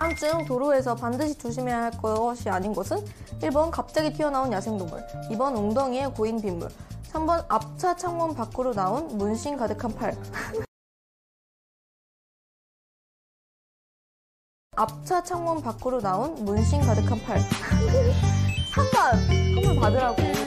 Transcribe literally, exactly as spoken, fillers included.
다음 중 도로에서 반드시 조심해야 할 것이 아닌 것은? 일 번 갑자기 튀어나온 야생동물, 이 번 웅덩이에 고인 빗물, 삼 번 앞차 창문 밖으로 나온 문신 가득한 팔. 앞차 창문 밖으로 나온 문신 가득한 팔. 삼 번! 선물 받으라고.